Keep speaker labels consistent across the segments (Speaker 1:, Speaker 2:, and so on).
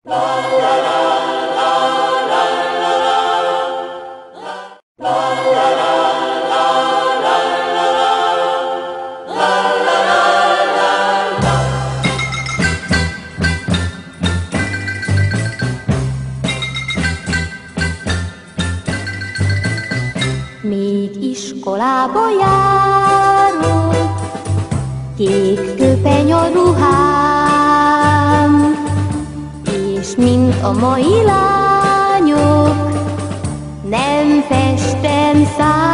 Speaker 1: Még iskolába járok, kék köpeny a ruhám, és mint a mai lányok, nem festem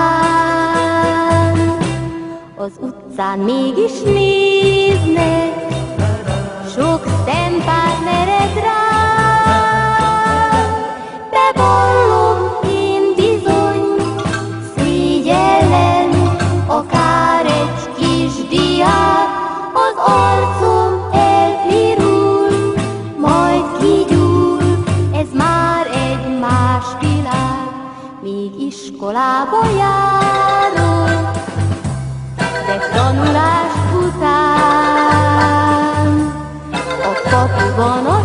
Speaker 1: szám. Az utcán mégis néznek, sok szempartnered rám. Bevallom, én bizony szégyellem akár egy kis diát, az arcom elpirul, majd kigyúl, ez már egy más világ. Még iskolába járok, de tanulás után a kapuban